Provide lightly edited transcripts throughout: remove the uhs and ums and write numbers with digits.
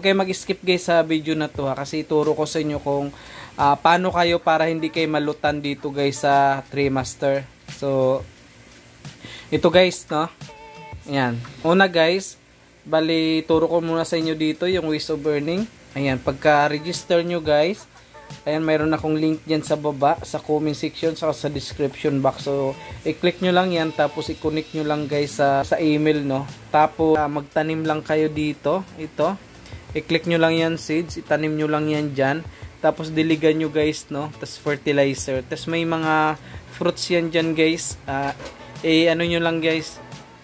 huwag kayo mag-skip guys sa video na to ha, kasi ituro ko sa inyo kung paano kayo para hindi kayo malutan dito guys sa Tremaster. So ito guys, no? Ayan. Una guys, bali turo ko muna sa inyo dito yung ways of earning. Ayan, pagka-register nyo guys, ayan, mayroon akong link dyan sa baba, sa comment section, saka sa description box. So, i-click nyo lang yan, tapos i-connect nyo lang guys sa email, no? Tapos, magtanim lang kayo dito, ito. I-click nyo lang yan, seeds, itanim nyo lang yan dyan. Tapos, diligan nyo guys, no? Tapos, fertilizer. Tapos, may mga fruits yan dyan guys. Ano nyo lang guys,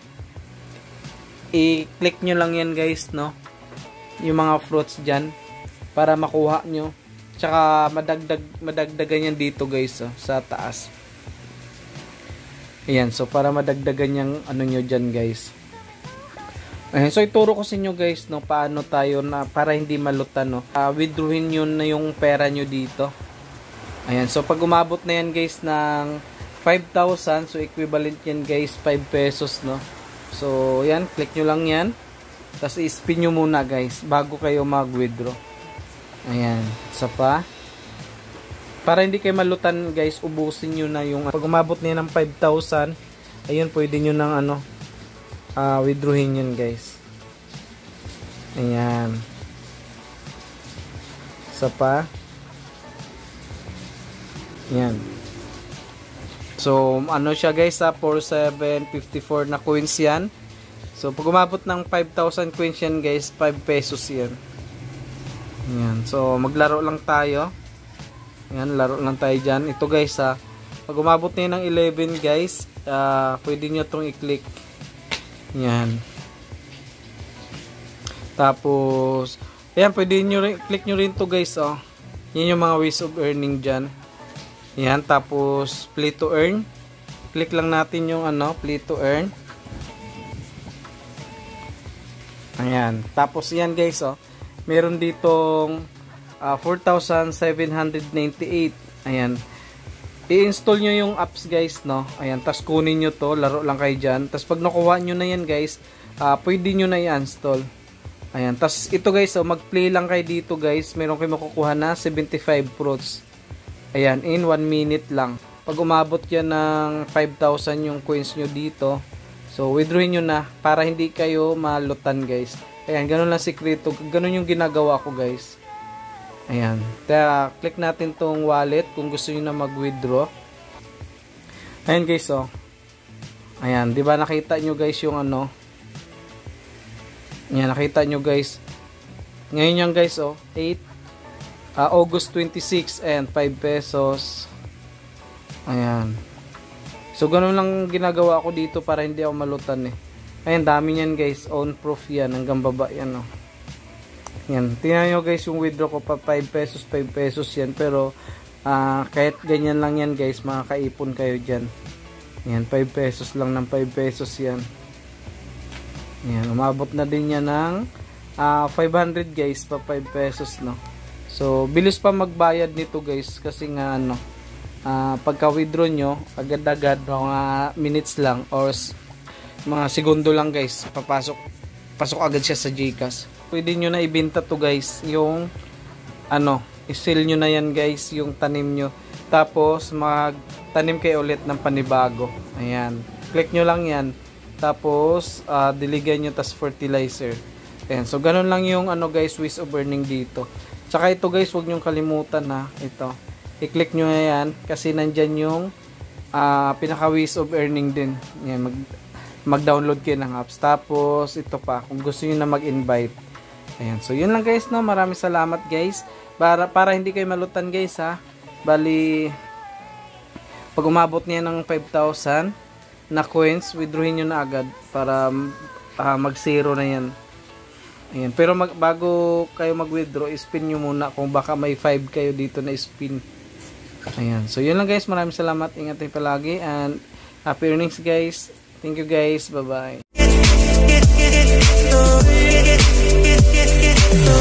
i-click nyo lang yan guys, no? Yung mga fruits dyan para makuha nyo, tsaka madagdagan yan dito guys, oh, sa taas. Ayan, so para madagdagan yung ano nyo dyan guys. Ayan, so ituro ko sa inyo guys, no, paano tayo na para hindi malutan, no, withdrawin nyo na yung pera nyo dito. Ayan, so pag umabot na yan guys ng 5,000, so equivalent yan guys 5 pesos, no. So yan, click nyo lang yan. Tapos i-spin nyo muna guys bago kayo mag-withdraw. Ayan, isa pa. Para hindi kayo malutan guys, ubusin nyo na yung pag umabot niya ng 5,000, ayun, pwede nyo nang ano, withdrawin yun guys. Ayan, isa pa. Ayan. So ano siya guys, 4754 na coins yan. So, pag umabot ng 5,000 coins yan guys, 5 pesos yan. Ayan. So, maglaro lang tayo. Ayan, laro lang tayo dyan. Ito guys ha, pag umabot na ng 11 guys, pwede nyo itong i-click. Ayan. Tapos, ayan, pwede nyo rin, click nyo rin to guys, oh. Yan yung mga ways of earning dyan. Ayan, tapos, play to earn. Click lang natin yung ano, play to earn. Ayan. Tapos yan guys, oh, meron ditong 4,798. Ayan. I-install nyo yung apps guys, no. Ayan. Tapos kunin nyo to. Laro lang kayo dyan. Tapos pag nakuha nyo na yan guys, pwede nyo na i-install. Ayan. Tapos ito guys, oh, mag-play lang kayo dito guys. Meron kayo makukuha na 75 fruits. Ayan. In 1 minute lang. Pag umabot yan ng 5,000 yung coins nyo dito, so, withdrawin nyo na para hindi kayo malutan guys. Ayan, ganun lang sikreto. Ganun yung ginagawa ko guys. Ayan. Kaya, click natin tong wallet kung gusto nyo na mag-withdraw. Ayan guys, oh. Ayan, di ba nakita nyo guys yung ano. Ayan, nakita nyo guys. Ngayon yan guys, oh. August 26 and 5 pesos. Ayan. So, ganun lang ginagawa ko dito para hindi ako malutan eh. Ayan, dami niyan guys. Own proof yan. Hanggang baba yan, oh. Yan. Tingnan nyo guys yung withdraw ko pa. 5 pesos, 5 pesos yan. Pero, kahit ganyan lang yan guys, makakaipon kayo dyan. Yan, 5 pesos lang ng 5 pesos yan. Yan, umabot na din yan ng 500 guys, pa 5 pesos, no. So, bilis pa magbayad nito guys. Kasi nga, ano, pagka withdraw nyo agad-agad, mga minutes lang or mga segundo lang guys, pasok agad siya sa GCash. Pwede nyo na ibenta to guys, yung ano, i-sell nyo na yan guys, yung tanim nyo, tapos magtanim kayo ulit ng panibago. Ayan, click nyo lang yan, tapos diligan nyo, tas fertilizer. Ayan, so ganun lang yung ano guys, ways of earning dito. Tsaka ito guys, huwag nyo kalimutan ha, ito i-click nyo na yan kasi nandyan yung pinaka ways of earning din. Yan, mag-download kayo ng apps. Tapos ito pa kung gusto nyo na mag-invite. Ayan, so yun lang guys, no. Maraming salamat guys. Para hindi kayo malutan guys ha. Bali, pag umabot niya ng 5,000 na coins, withdrawin nyo na agad para mag-zero na yan. Ayan, pero bago kayo mag-withdraw, spin nyo muna kung baka may 5 kayo dito na spin. Ayan. So, yun lang guys. Maraming salamat. Ingat tayo palagi. And happy earnings guys. Thank you guys. Bye-bye.